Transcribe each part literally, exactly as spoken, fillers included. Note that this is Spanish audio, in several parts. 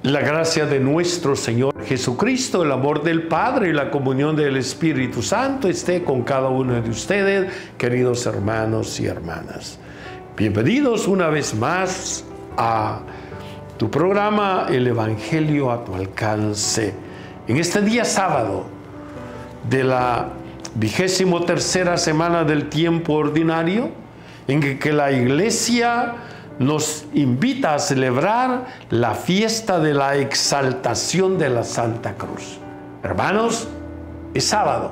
La gracia de nuestro Señor Jesucristo, el amor del Padre y la comunión del Espíritu Santo esté con cada uno de ustedes, queridos hermanos y hermanas. Bienvenidos una vez más a tu programa El Evangelio a tu alcance. En este día sábado de la vigésimo tercera semana del tiempo ordinario, en que la Iglesia nos invita a celebrar la fiesta de la exaltación de la Santa Cruz. Hermanos, es sábado,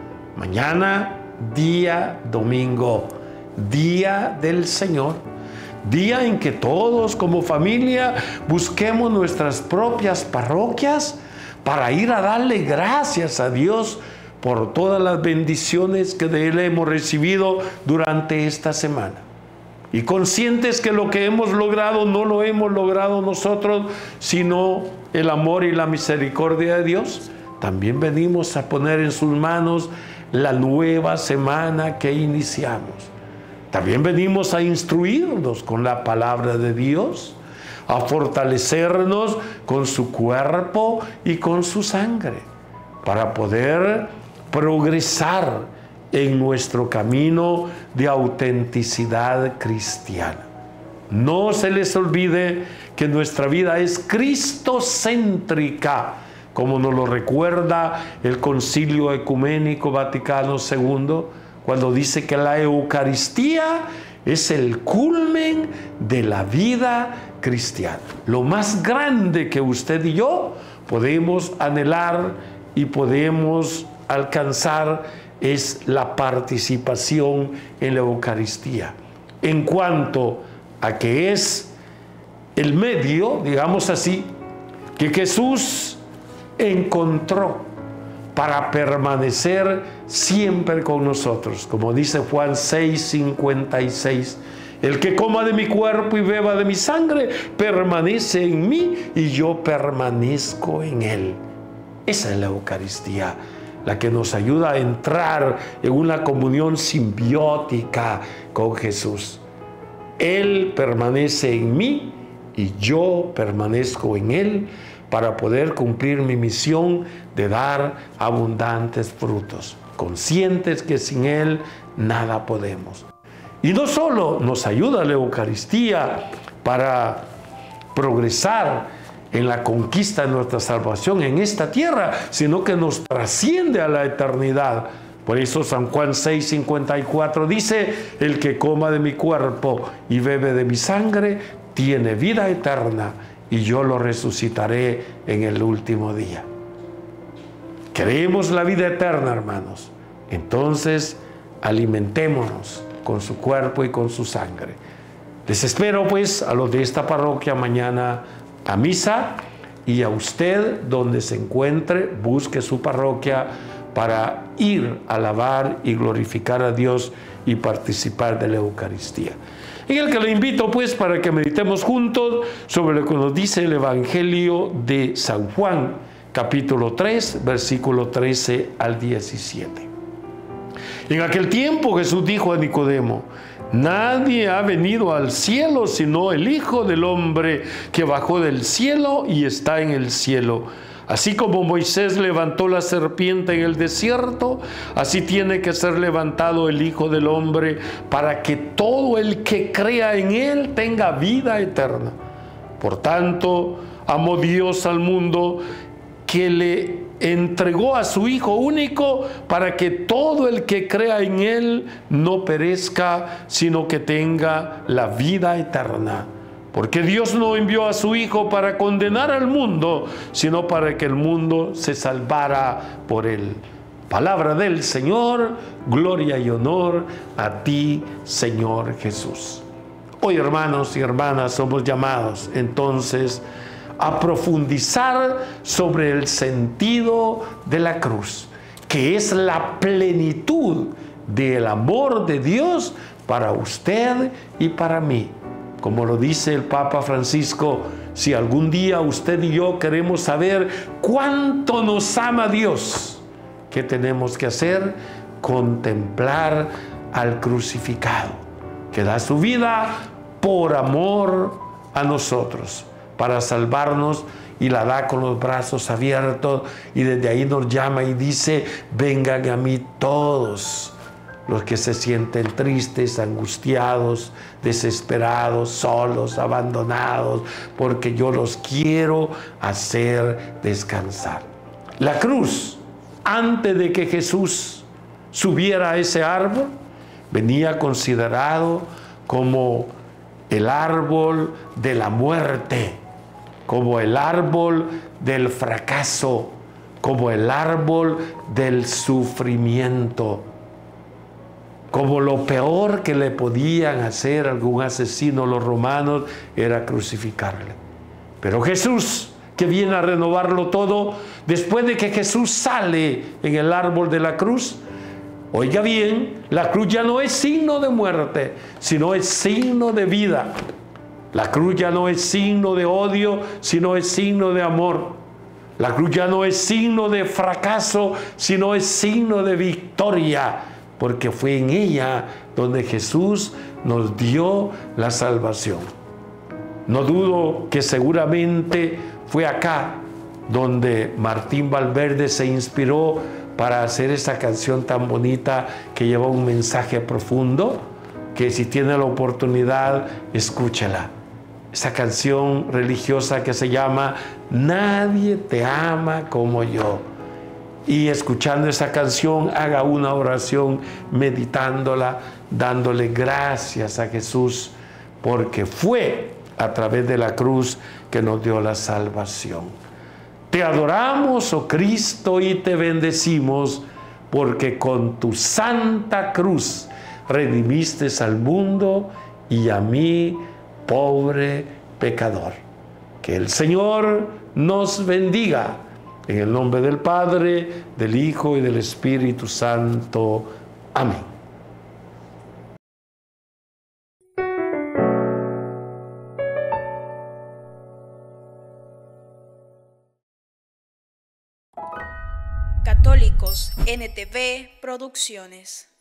mañana día domingo, día del Señor, día en que todos como familia busquemos nuestras propias parroquias para ir a darle gracias a Dios por todas las bendiciones que de Él hemos recibido durante esta semana. Y conscientes que lo que hemos logrado no lo hemos logrado nosotros, sino el amor y la misericordia de Dios, también venimos a poner en sus manos la nueva semana que iniciamos. También venimos a instruirnos con la palabra de Dios, a fortalecernos con su cuerpo y con su sangre, para poder progresar en nuestro camino de autenticidad cristiana. No se les olvide que nuestra vida es cristocéntrica, como nos lo recuerda el Concilio Ecuménico Vaticano segundo, cuando dice que la Eucaristía es el culmen de la vida cristiana. Lo más grande que usted y yo podemos anhelar y podemos alcanzar es la participación en la Eucaristía, en cuanto a que es el medio, digamos así, que Jesús encontró para permanecer siempre con nosotros, como dice Juan seis, cincuenta y seis, el que coma de mi cuerpo y beba de mi sangre permanece en mí y yo permanezco en él. Esa es la Eucaristía, la que nos ayuda a entrar en una comunión simbiótica con Jesús. Él permanece en mí y yo permanezco en Él para poder cumplir mi misión de dar abundantes frutos, conscientes que sin Él nada podemos. Y no solo nos ayuda la Eucaristía para progresar en la conquista de nuestra salvación en esta tierra, sino que nos trasciende a la eternidad. Por eso San Juan seis, cincuenta y cuatro dice: el que coma de mi cuerpo y bebe de mi sangre tiene vida eterna y yo lo resucitaré en el último día. Queremos la vida eterna, hermanos. Entonces alimentémonos con su cuerpo y con su sangre. Les espero pues a los de esta parroquia mañana a misa, y a usted donde se encuentre busque su parroquia para ir a alabar y glorificar a Dios y participar de la Eucaristía. En el que le invito pues para que meditemos juntos sobre lo que nos dice el Evangelio de San Juan, capítulo tres, versículo trece al diecisiete. En aquel tiempo Jesús dijo a Nicodemo: nadie ha venido al cielo sino el Hijo del Hombre, que bajó del cielo y está en el cielo. Así como Moisés levantó la serpiente en el desierto, así tiene que ser levantado el Hijo del Hombre, para que todo el que crea en Él tenga vida eterna. Por tanto, amó Dios al mundo, que le entregó a su Hijo único, para que todo el que crea en Él no perezca, sino que tenga la vida eterna. Porque Dios no envió a su Hijo para condenar al mundo, sino para que el mundo se salvara por Él. Palabra del Señor, gloria y honor a ti, Señor Jesús. Hoy, hermanos y hermanas, somos llamados entonces a profundizar sobre el sentido de la cruz, que es la plenitud del amor de Dios para usted y para mí. Como lo dice el Papa Francisco, si algún día usted y yo queremos saber cuánto nos ama Dios, ¿qué tenemos que hacer? Contemplar al crucificado, que da su vida por amor a nosotros, para salvarnos y la da con los brazos abiertos, y desde ahí nos llama y dice: vengan a mí todos los que se sienten tristes, angustiados, desesperados, solos, abandonados, porque yo los quiero hacer descansar. La cruz, antes de que Jesús subiera a ese árbol, venía considerado como el árbol de la muerte, como el árbol del fracaso, como el árbol del sufrimiento, como lo peor que le podían hacer a algún asesino los romanos era crucificarle. Pero Jesús, que viene a renovarlo todo, después de que Jesús sale en el árbol de la cruz, oiga bien, la cruz ya no es signo de muerte, sino es signo de vida. La cruz ya no es signo de odio, sino es signo de amor. La cruz ya no es signo de fracaso, sino es signo de victoria, porque fue en ella donde Jesús nos dio la salvación. No dudo que seguramente fue acá donde Martín Valverde se inspiró para hacer esa canción tan bonita que lleva un mensaje profundo, que si tiene la oportunidad, escúchela. Esa canción religiosa que se llama Nadie te ama como yo. Y escuchando esa canción, haga una oración meditándola, dándole gracias a Jesús, porque fue a través de la cruz que nos dio la salvación. Te adoramos, oh Cristo, y te bendecimos, porque con tu santa cruz redimiste al mundo y a mí, pobre pecador. Que el Señor nos bendiga. En el nombre del Padre, del Hijo y del Espíritu Santo. Amén. Católicos N T V Producciones.